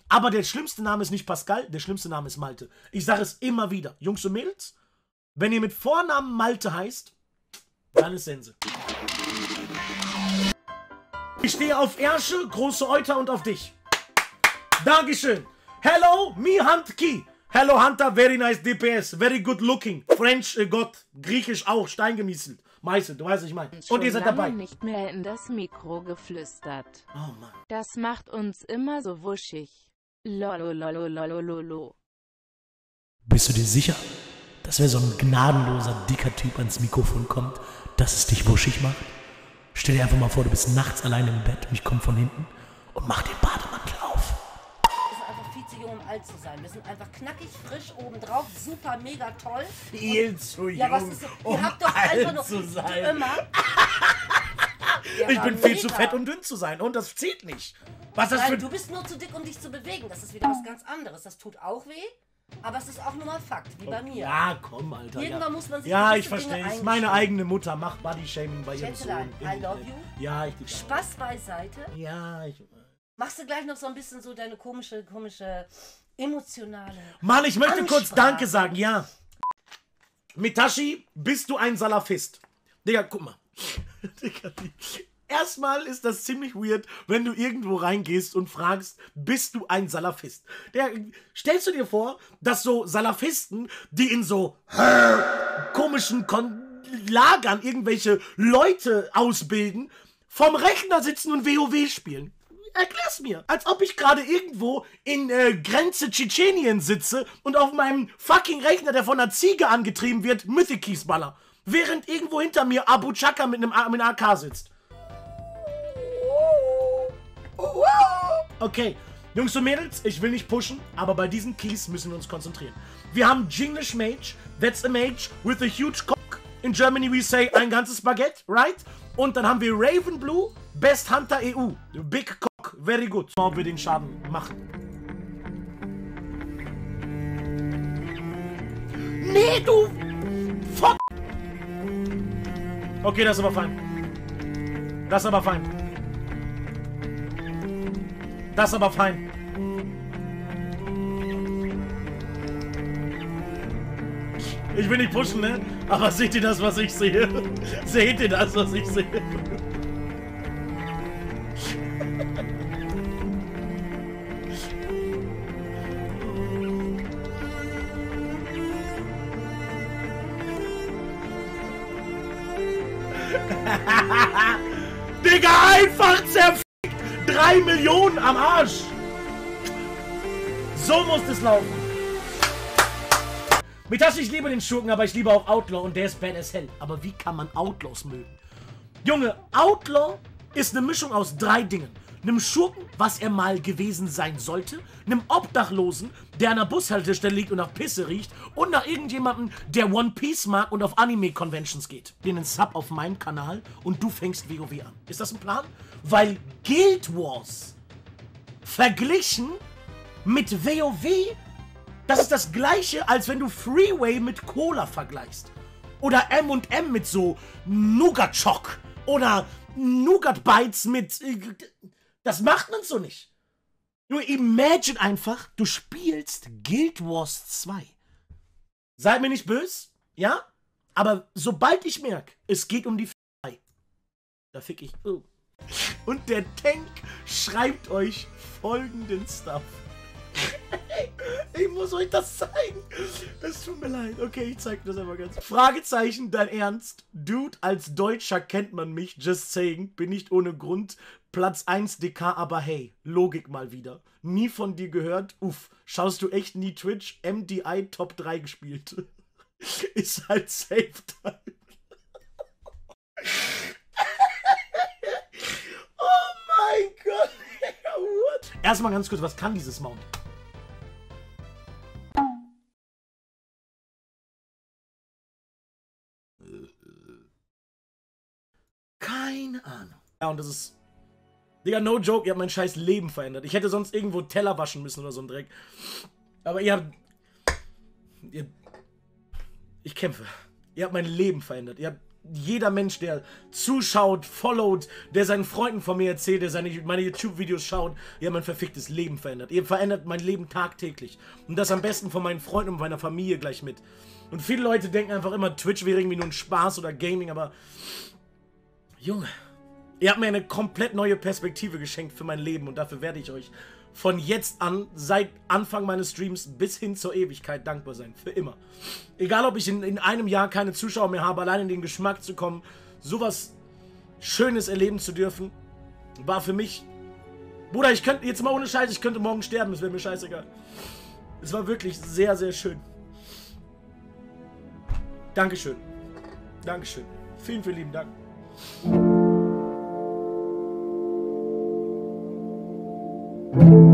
Aber der schlimmste Name ist nicht Pascal, der schlimmste Name ist Malte. Ich sage es immer wieder. Jungs und Mädels, wenn ihr mit Vornamen Malte heißt, dann ist Sense. Ich stehe auf Ersche, große Euter und auf dich. Dankeschön. Hello, me Hunt Key. Hello Hunter, very nice DPS, very good looking. French, Gott, Griechisch auch, steingemeißelt. Meißelt, du weißt, was ich meine. Und ihr seid dabei. Nicht mehr in das Mikro geflüstert. Oh Mann. Das macht uns immer so wuschig. Lolololololololo. Bist du dir sicher, dass wenn so ein gnadenloser, dicker Typ ans Mikrofon kommt, dass es dich wuschig macht? Stell dir einfach mal vor, du bist nachts allein im Bett und ich komme von hinten und mach den Bademantel auf. Wir sind einfach viel zu jung, um alt zu sein. Wir sind einfach knackig, frisch obendrauf, super, mega toll. Viel zu Ja, was jung, ist so, um ihr habt doch einfach alt noch zu sein. immer. Ich bin viel zu fett, um dünn zu sein. Und das zählt nicht. Was das Nein, für... du bist nur zu dick, um dich zu bewegen. Das ist wieder was ganz anderes. Das tut auch weh, aber es ist auch nur mal Fakt, wie bei mir. Ja, komm, Alter. Irgendwann muss man sich ja, gewisse ich verstehe. Dinge Es ist meine eingestehen. eigene Mutter. Macht Bodyshaming bei ihrem Sohn. Schätzelein, I love you. Ja, ich liebe Spaß beiseite. Ja, ich... Machst du gleich noch so ein bisschen so deine komische, emotionale... Mann, ich möchte kurz Ansprache. Danke sagen, ja. Mitashi, bist du ein Salafist? Digga, guck mal. Digga, erstmal ist das ziemlich weird, wenn du irgendwo reingehst und fragst, bist du ein Salafist? Stellst du dir vor, dass so Salafisten, die in so komischen Lagern irgendwelche Leute ausbilden, vom Rechner sitzen und WoW spielen? Erklär's mir. Als ob ich gerade irgendwo in Grenze Tschetschenien sitze und auf meinem fucking Rechner, der von einer Ziege angetrieben wird, Mythic Keys baller. Während irgendwo hinter mir Abu Chaka mit einem AK sitzt. Okay, Jungs und Mädels, ich will nicht pushen, aber bei diesen Keys müssen wir uns konzentrieren. Wir haben Jinglish Mage, that's a mage with a huge cock. In Germany we say ein ganzes Baguette, right? Und dann haben wir Raven Blue, Best Hunter EU, Big Cock, very good. Ob wir den Schaden machen. Nee, du... Fuck! Okay, das ist aber fein. Das ist aber fein. Das ist aber fein. Ich will nicht pushen, ne? Aber seht ihr das, was ich sehe? Seht ihr das, was ich sehe? Digga, einfach zerfickt! 3 Millionen am Arsch! So muss es laufen. Mitashi, ich liebe den Schurken, aber ich liebe auch Outlaw und der ist bad as hell. Aber wie kann man Outlaws mögen? Junge, Outlaw ist eine Mischung aus 3 Dingen. Einem Schurken, was er mal gewesen sein sollte, einem Obdachlosen, der an der Bushaltestelle liegt und nach Pisse riecht und nach irgendjemandem, der One Piece mag und auf Anime-Conventions geht. Den Sub auf meinem Kanal und du fängst WoW an. Ist das ein Plan? Weil Guild Wars verglichen mit WoW, das ist das gleiche, als wenn du Freeway mit Cola vergleichst. Oder M&M mit so Nougat-Choc. Oder Nougat-Bites mit... Das macht man so nicht. Nur imagine einfach, du spielst Guild Wars 2. Seid mir nicht böse, ja? Aber sobald ich merke, es geht um die Fickerei, da fick ich. Oh. Und der Tank schreibt euch folgenden Stuff. Ich muss euch das zeigen. Es tut mir leid. Okay, ich zeig das einmal ganz. Fragezeichen, dein Ernst? Dude, als Deutscher kennt man mich. Just saying. Bin nicht ohne Grund Platz 1 DK, aber hey, Logik mal wieder. Nie von dir gehört. Uff, schaust du echt nie Twitch? MDI Top 3 gespielt. Ist halt safe time. Oh mein Gott. What? Erstmal ganz kurz, was kann dieses Mount? Keine Ahnung. Ja, und das ist... Digga, no joke, ihr habt mein scheiß Leben verändert. Ich hätte sonst irgendwo Teller waschen müssen oder so ein Dreck. Aber ihr habt... Ich kämpfe. Ihr habt mein Leben verändert. Ihr habt jeder Mensch, der zuschaut, followt, der seinen Freunden von mir erzählt, der meine YouTube-Videos schaut, ihr habt mein verficktes Leben verändert. Ihr verändert mein Leben tagtäglich. Und das am besten von meinen Freunden und meiner Familie gleich mit. Und viele Leute denken einfach immer, Twitch wäre irgendwie nur ein Spaß oder Gaming, aber Junge, ihr habt mir eine komplett neue Perspektive geschenkt für mein Leben und dafür werde ich euch von jetzt an, seit Anfang meines Streams bis hin zur Ewigkeit dankbar sein. Für immer. Egal, ob ich in einem Jahr keine Zuschauer mehr habe, allein in den Geschmack zu kommen, sowas Schönes erleben zu dürfen, war für mich... Bruder, ich könnte, jetzt mal ohne Scheiß, ich könnte morgen sterben, es wäre mir scheißegal. Es war wirklich sehr, sehr schön. Dankeschön. Dankeschön. Vielen, vielen lieben Dank. You